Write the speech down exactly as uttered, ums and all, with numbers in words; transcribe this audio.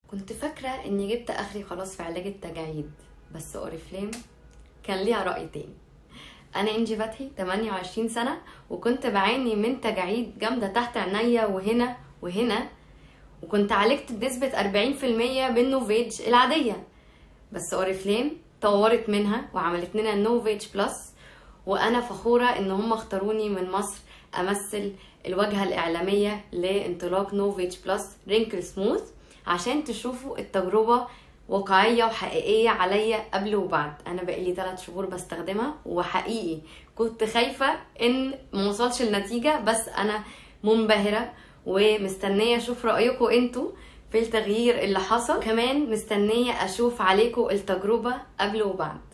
كنت فاكرة اني جبت اخري خلاص في علاج التجاعيد، بس اوريفليم كان ليها رأي تاني. انا انجي فتحي تمانية وعشرين سنة، وكنت بعاني من تجاعيد جامدة تحت عينيا وهنا وهنا، وكنت عالجت بنسبة أربعين في المية بالنوفيج العادية، بس اوريفليم طورت منها وعملت لنا النوفيج بلس، وانا فخورة ان هم اختاروني من مصر امثل الواجهة الاعلامية لانطلاق نوفيج بلس رينكل سموث، عشان تشوفوا التجربة واقعية وحقيقية عليا قبل وبعد. انا بقالي ثلاث شهور بستخدمها، وحقيقي كنت خايفة ان موصلش النتيجة، بس انا منبهرة ومستنية اشوف رأيكم انتوا في التغيير اللي حصل، كمان مستنية اشوف عليكم التجربة قبل وبعد.